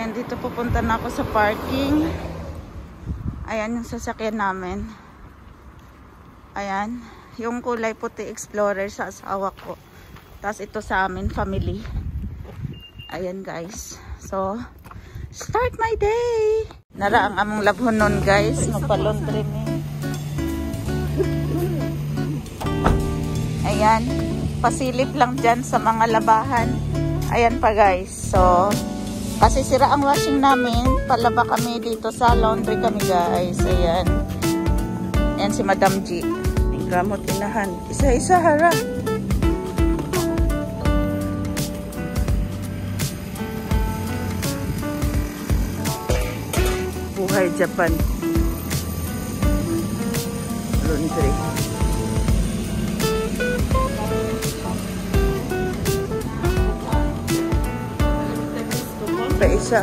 Ayan, dito pupunta na ako sa parking. Ayan yung sasakyan namin. Ayan. Yung kulay puti Explorer sa asawa ko. Tapos ito sa amin, family. Ayan guys. So, start my day! Nara ang among labhon nun guys. Magpa-laundry ni. Ayan. Pasilip lang dyan sa mga labahan. Ayan pa guys. So, kasi sira ang washing namin. Palaba kami dito sa laundry kami guys. Ayan. Ayan si Madam G. Ang gamot inahan. Isa-isa hara. Buhay Japan. Laundry. Pa isa.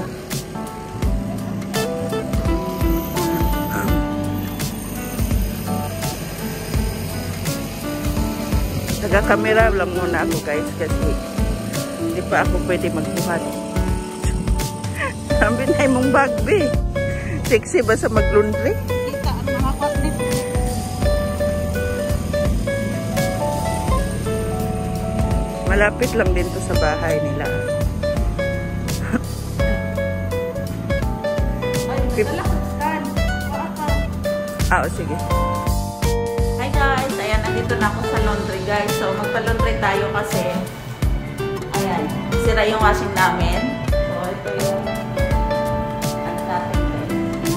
Taga-camera lang muna ako guys kasi hindi pa ako pwede magbuhat. Sabi na mong bagbe. Sexy ba sa mag-laundry? Kita ang mga kwasnip. Malapit lang din to sa bahay nila. Sige. Hi guys, ayan, nandito na ako sa laundry guys. So, magpa-laundry tayo kasi ayan, sira yung washing namin. So, ito yung ano natin guys.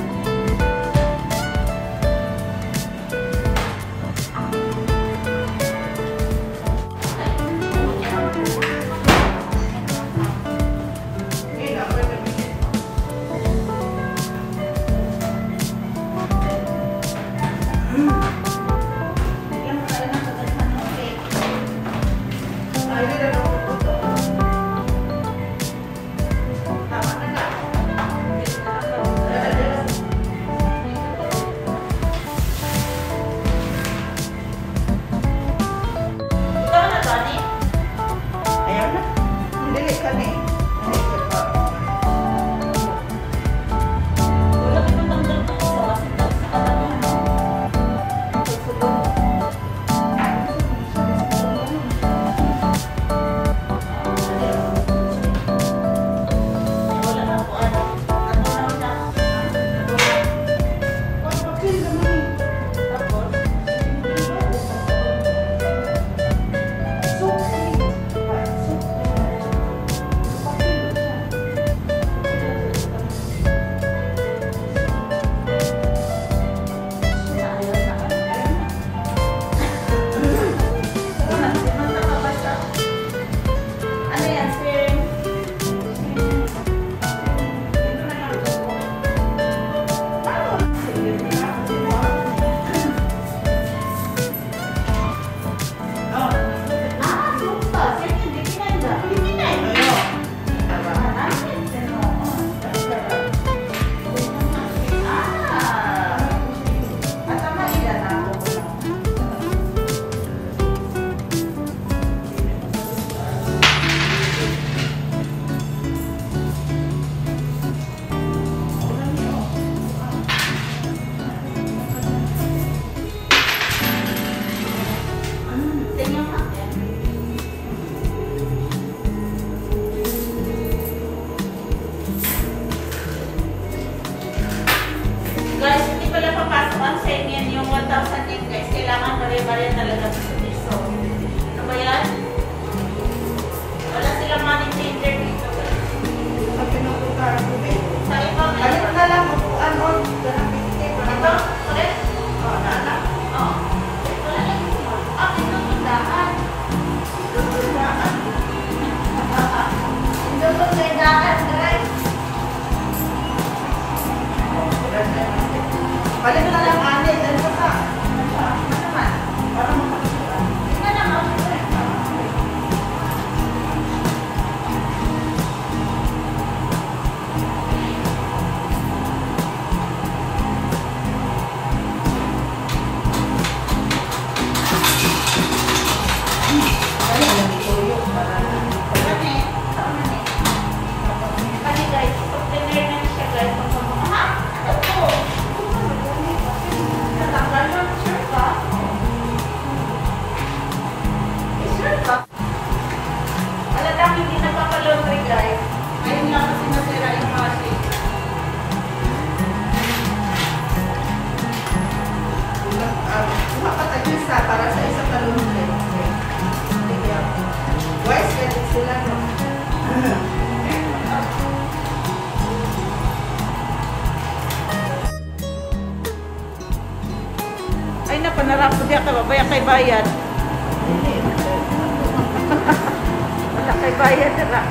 Pare-pare talaga sa piso. Ano ba yan? Wala silang money changer dito. Sa pinuputar ko eh. Sa ibang Ano na lang, ano? Ito? Correct? Oo, nana. Oo. Wala lang ito. Ah, ito tindahan. Ito tindahan. Ito tindahan, correct? Balik na lang, ane. Ano pa sa? Ano naman? Para makakasuran. Ito naman. narapo diya ka, babaya kay bayad. Wala kay bayad nila.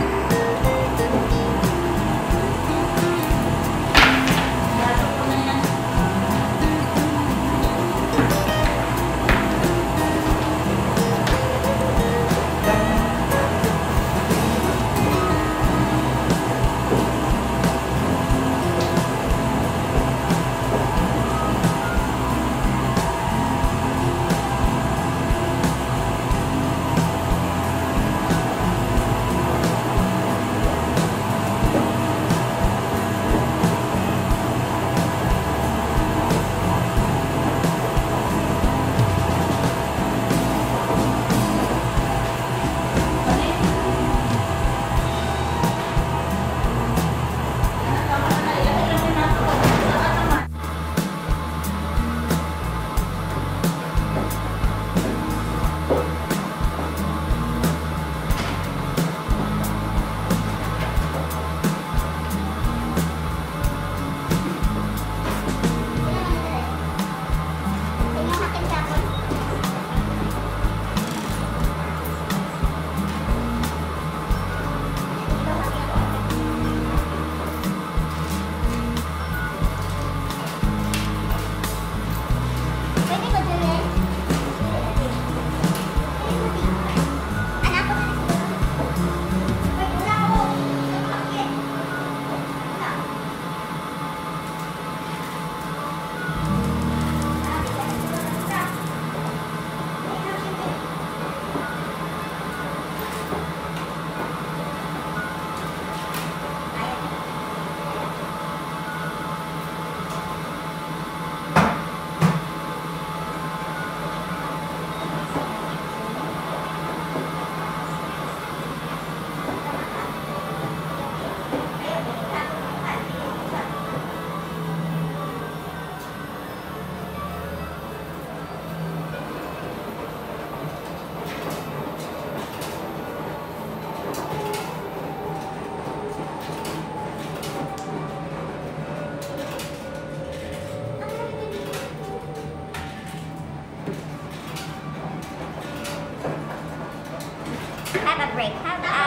Have a break. Have a...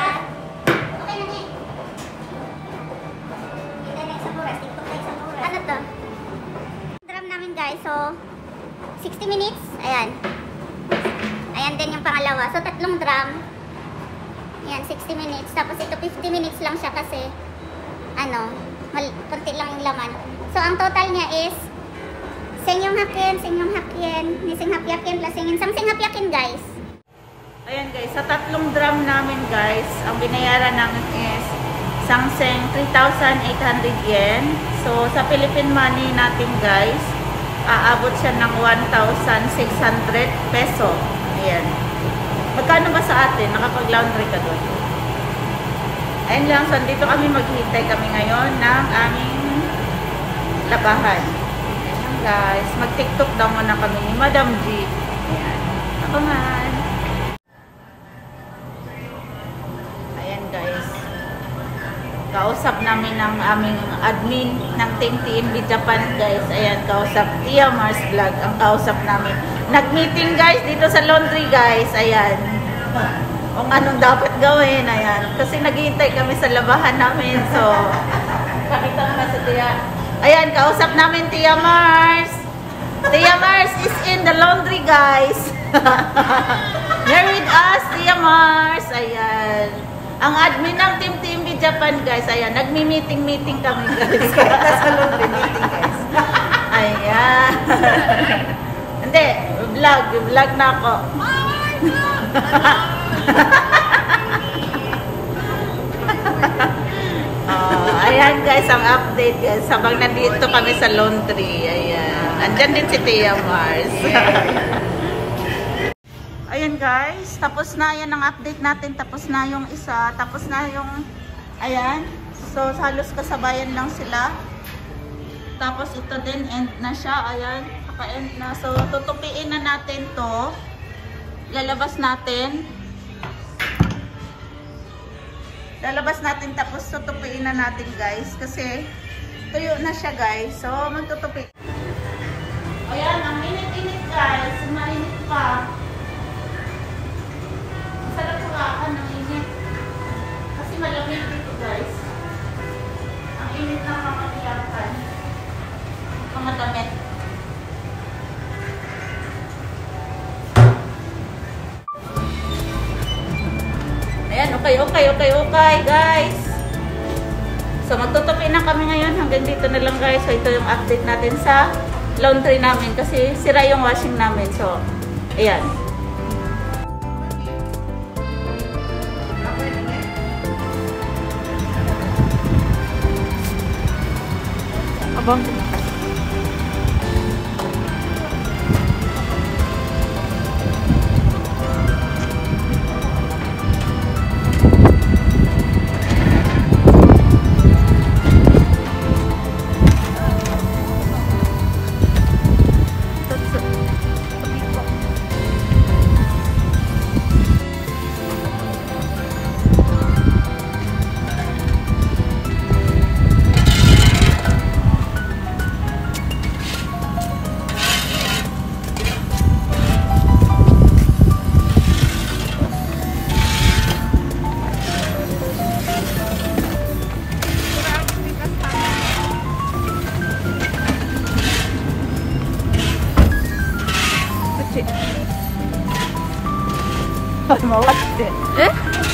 Okay na niya. Internet sa oras. TikTok like sa oras. Ano to? Drum namin guys. So, 60 minutes. Ayan. Ayan din yung pangalawa. So, 3 drum. Ayan, 60 minutes. Tapos ito 50 minutes lang siya kasi ano, konti lang yung laman. So, ang total niya is Sengyong Hakien, Nising Hapyakin plus Singin Samsing Hapyakin guys. Ayan guys, sa 3 drum namin guys, ang binayaran namin is sangseng 3,800 yen. So, sa Philippine money natin guys, aabot siya ng 1,600 peso. Ayan. Magkano ba sa atin? Nakapag-laundry ka doon. Ayan lang, so dito kami maghihintay kami ngayon ng aming labahan. Ayan guys, mag-tiktok daw muna kami ni Madam G. Ayan. Abangan. Kausap namin ng aming admin ng Team TNB Japan guys. Ayan, kausap Tia Mars Vlog ang kausap namin. Nag-meeting guys dito sa laundry guys. Ayan. Kung anong dapat gawin. Ayan. Kasi naghihintay kami sa labahan namin. So, pakita mo na sa Tia. Ayan, kausap namin Tia Mars. Tia Mars is in the laundry guys. Here with us, Tia Mars. Ayan. Ang admin ng Team TNB Japan guys, ayan, nagmi-meeting kami guys. Nasa laundry meeting guys. Ayan. Hindi, vlog na ako. Ayan guys, ang update guys, habang nandito kami sa laundry, ayan. Andyan din si Tia Mars. Ayan guys, tapos na yan ang update natin, tapos na yung isa, tapos na yung, ayan, so halos kasabayan lang sila. Tapos ito din, end na siya, ayan, kaka-end na. So tutupiin na natin to, lalabas natin, tapos tutupiin na natin guys, kasi tuyo na siya guys, so magtutupi. Ayan, ang init-init guys. Mainit pa. Masarap hawakan ng init. Kasi malamig dito guys. Ang init ng mga tiyakan. Mga damit. Ayan, okay guys. So magtutupi na kami ngayon. Hanggang dito na lang guys. So ito yung update natin sa laundry namin. Kasi sira yung washing namin. So, ayan. Abang. Mawasti. Eh?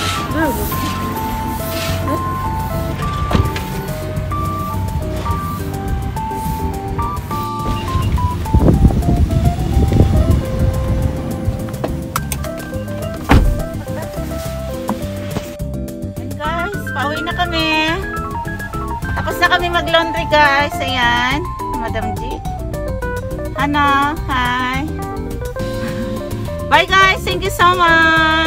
Guys, pauwi na kami. Tapos na kami mag-laundry guys. Ayan. Madam G. Ano? Hi. Bye guys. Thank you so much.